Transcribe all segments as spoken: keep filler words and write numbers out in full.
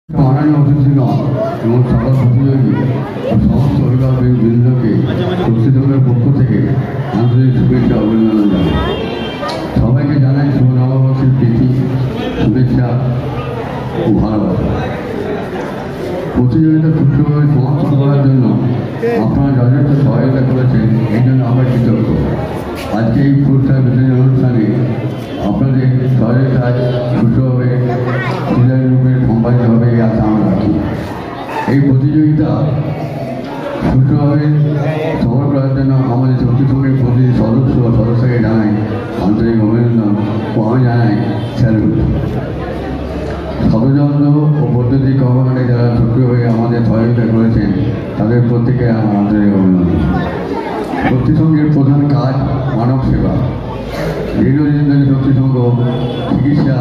মাননীয় অতিথিগণ এবং সকল প্রতিযোগী ও সমস্ত অভিভাবক বৃন্দকে প্রতিযোগের পক্ষ থেকে আন্তরিক শুভেচ্ছা অভিনন্দন জানাই। সবাইকে জানাই শুভ নববর্ষের প্রীতি, শুভেচ্ছা ও ভালোবাসা। প্রতিযোগিতা সুষ্ঠুভাবে সমাপ্ত করার জন্য আপনারা যথেষ্ট সহায়তা করেছেন, এই জন্য আমরা কৃতজ্ঞ। আজকে এই পুরস্কার বিতরণ অনুষ্ঠানে আপনাদের সহায়তায় সুষ্ঠুভাবে রূপে সম্পাদিত হবে এই আশা আমরা রাখি। এই প্রতিযোগিতা সুষ্ঠুভাবে সফল করার জন্য আমাদের শক্তি সঙ্গের প্রতি সদস্য ও সদস্যকে জানাই আন্তরিক অভিনন্দন ও আমি জানাই স্যালুট। ষড়যন্ত্র ও পদ্ধতি কর্মকাণ্ডে যারা সক্রিয়ভাবে আমাদের সহযোগিতা করেছেন তাদের প্রত্যেকে আমার আন্তরিক অভিনন্দন। শক্তি সংঘের প্রধান কাজ মানব সেবা। দীর্ঘদিন ধরে শক্তি সংঘ চিকিৎসা,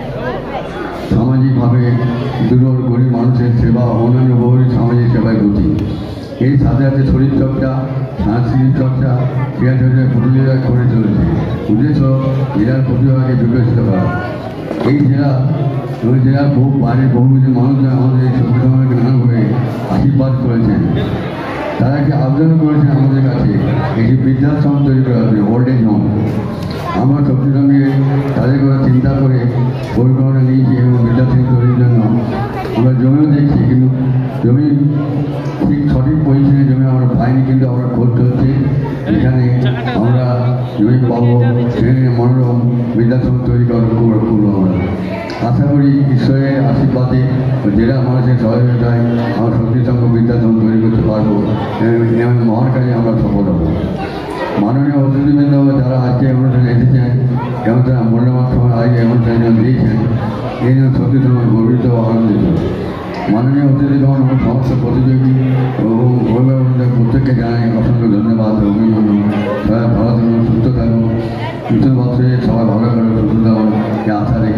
সামাজিকভাবে দুর্বল গরিব মানুষের সেবা, অন্যান্য বহু সামাজিক সেবায় গতি। এর সাথে সাথে শরীরচর্চা, সাংস্কৃতিক চর্চা, ক্রীড়া চর্চায় প্রতিযোগিতা করে চলেছে। উদ্দেশ্য জেলার প্রতিভাকে বিকশিত করা। এই জেলা ওই জেলার বহু বাইরের বহুবিধ মানুষরা আমাদের এই শক্তি সংঘকে নানাভাবে আশীর্বাদ করেছেন। তারা একটি আবেদন করেছেন আমাদের কাছে একটি বৃদ্ধাশ্রম তৈরি করা হবে, ওল্ড এজ হোম। আমরা শক্তি সঙ্গে তাদের কথা চিন্তা করে পরিকল্পনা নিয়েছি এবং বৃদ্ধাশ্রম তৈরির জন্য আমরা জমিও দেখছি, কিন্তু জমি ঠিক সঠিক পজিশনে জমি আমরা পাইনি, কিন্তু আমরা খোঁজ চলছে এখানে আমরা জমি পাবো, সেখানে মনোরম বৃদ্ধাশ্রম তৈরি করার করবো আমরা। আশা করি ঈশ্বরের আশীর্বাদে জেলা মানুষের সহযোগিতায় আমরা শক্তি সংঘ বৃদ্ধাশ্রম তৈরি করতে পারবো এবং মহান কাজে আমরা সফল হব। মাননীয় অতিথিবৃন্দ যারা আজকে অনুষ্ঠানে এসেছেন এবং তারা মূল্যবান সময় আজকে অনুষ্ঠানে জন্য দিয়েছেন, এই জন্য শক্তি সংঘ গর্বিত ও আনন্দিত। মাননীয় অতিথিগণ এবং সমস্ত প্রতিযোগী এবং অভিভাবকদের প্রত্যেককে জানাই অসংখ্য ধন্যবাদ ও অভিনন্দন। সবাই ভালো থাকুন, সুস্থ থাকুন, নতুন বছরে সবাই ভালো করে সুস্থ থাকুন, আশা রেখে